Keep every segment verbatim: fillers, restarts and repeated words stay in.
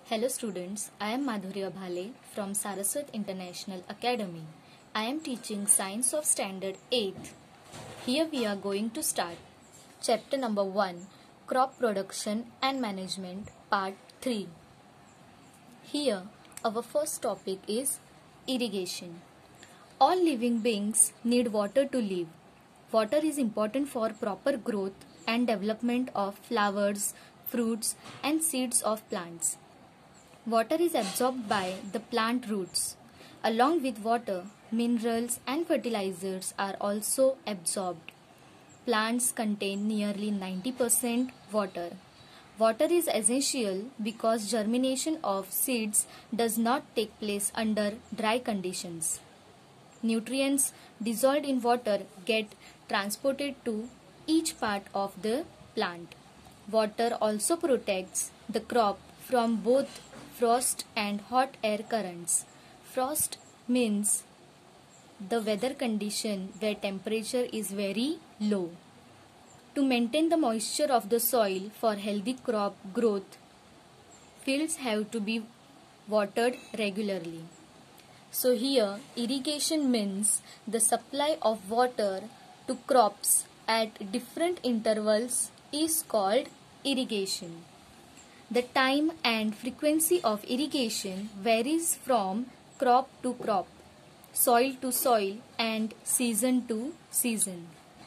Hello students, I am Madhurya Bhale from Saraswat International Academy. I am teaching Science of Standard eighth. Here we are going to start Chapter number one, Crop Production and Management, Part three. Here our first topic is irrigation. All living beings need water to live. Water is important for proper growth and development of flowers, fruits and seeds of plants. Water is absorbed by the plant roots. Along with water, minerals and fertilizers are also absorbed. Plants contain nearly ninety percent water. Water is essential because germination of seeds does not take place under dry conditions. Nutrients dissolved in water get transported to each part of the plant. Water also protects the crop from both frost and hot air currents. Frost means the weather condition where temperature is very low. To maintain the moisture of the soil for healthy crop growth, fields have to be watered regularly. So here irrigation means the supply of water to crops at different intervals is called irrigation. The time and frequency of irrigation varies from crop to crop, soil to soil and season to season.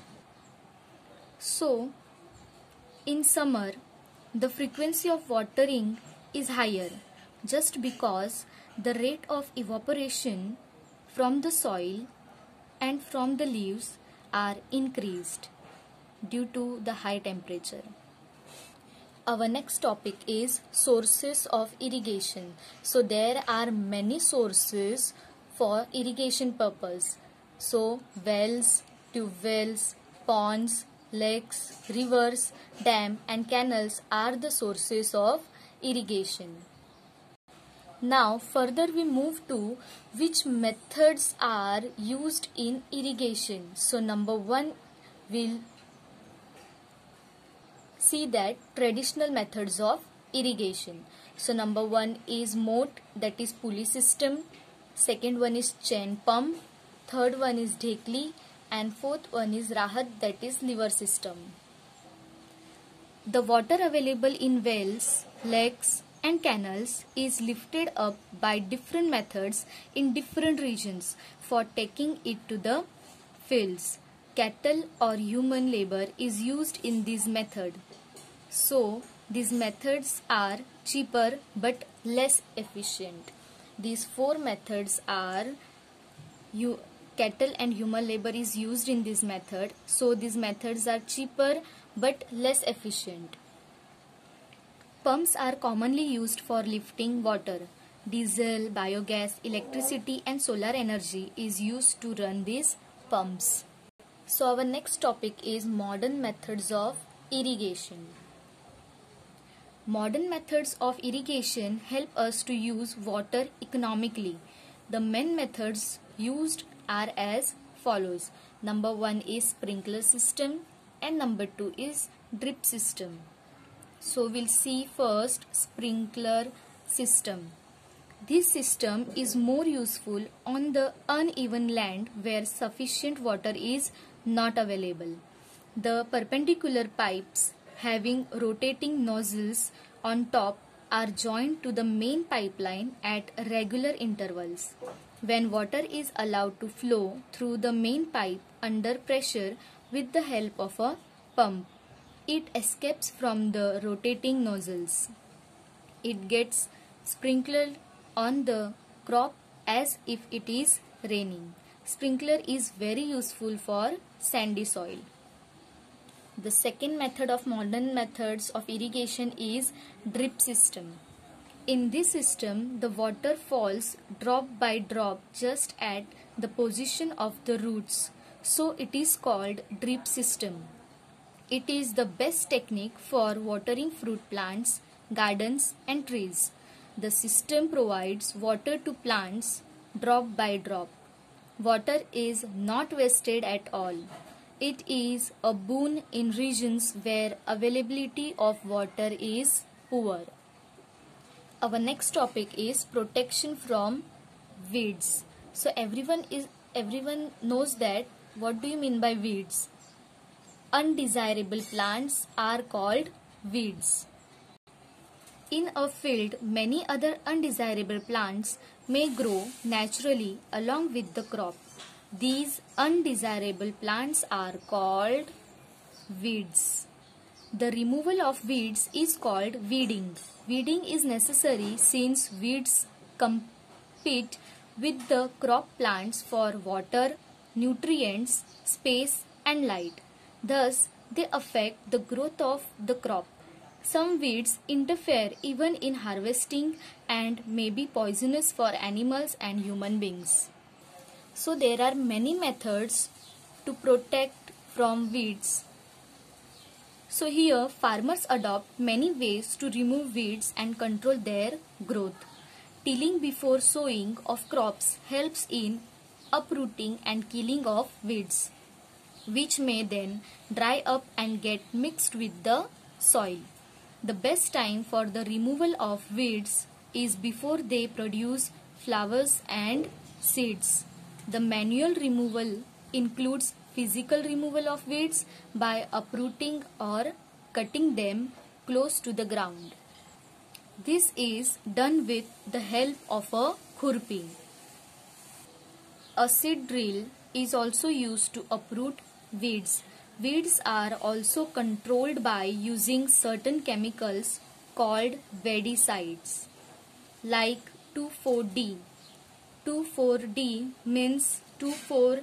So, in summer, the frequency of watering is higher just because the rate of evaporation from the soil and from the leaves are increased due to the high temperature. Our next topic is sources of irrigation. So there are many sources for irrigation purpose. So wells, tube wells, ponds, lakes, rivers, dam and canals are the sources of irrigation. Now further we move to which methods are used in irrigation. So number one will see that traditional methods of irrigation. So number one is moat, that is pulley system. Second one is chain pump. Third one is dhekli. And fourth one is rahat, that is lever system. The water available in wells, lakes and canals is lifted up by different methods in different regions for taking it to the fields. Cattle or human labor is used in this method. So, these methods are cheaper but less efficient. These four methods are you, cattle and human labor is used in this method. So, these methods are cheaper but less efficient. Pumps are commonly used for lifting water. Diesel, biogas, electricity and solar energy is used to run these pumps. So, our next topic is modern methods of irrigation. Modern methods of irrigation help us to use water economically. The main methods used are as follows. Number one is sprinkler system and number two is drip system. So we'll see first sprinkler system. This system is more useful on the uneven land where sufficient water is not available. The perpendicular pipes having rotating nozzles on top are joined to the main pipeline at regular intervals. When water is allowed to flow through the main pipe under pressure with the help of a pump, it escapes from the rotating nozzles. It gets sprinkled on the crop as if it is raining. Sprinkler is very useful for sandy soil. The second method of modern methods of irrigation is drip system. In this system, the water falls drop by drop just at the position of the roots. So it is called drip system. It is the best technique for watering fruit plants, gardens and trees. The system provides water to plants drop by drop. Water is not wasted at all. It is a boon in regions where availability of water is poor. Our next topic is protection from weeds. So everyone is everyone knows that. What do you mean by weeds? Undesirable plants are called weeds. In a field, many other undesirable plants may grow naturally along with the crop. These undesirable plants are called weeds. The removal of weeds is called weeding. Weeding is necessary since weeds compete with the crop plants for water, nutrients, space and light. Thus, they affect the growth of the crop. Some weeds interfere even in harvesting and may be poisonous for animals and human beings. So there are many methods to protect from weeds. So here farmers adopt many ways to remove weeds and control their growth. Tilling before sowing of crops helps in uprooting and killing of weeds, which may then dry up and get mixed with the soil. The best time for the removal of weeds is before they produce flowers and seeds. The manual removal includes physical removal of weeds by uprooting or cutting them close to the ground. This is done with the help of a khurpi. A seed drill is also used to uproot weeds. Weeds are also controlled by using certain chemicals called weedicides, like two four D. two four D means two four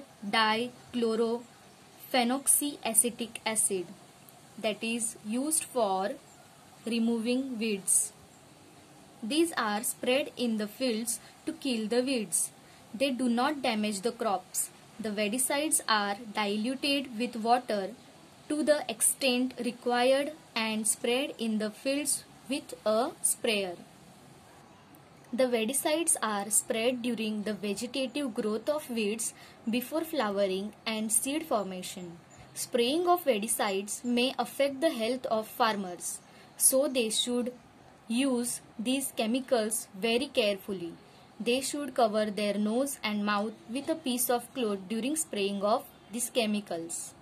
dichlorophenoxyacetic acid, that is used for removing weeds. These are sprayed in the fields to kill the weeds. They do not damage the crops. The weedicides are diluted with water to the extent required and sprayed in the fields with a sprayer. The weedicides are sprayed during the vegetative growth of weeds before flowering and seed formation. Spraying of weedicides may affect the health of farmers, so they should use these chemicals very carefully. They should cover their nose and mouth with a piece of cloth during spraying of these chemicals.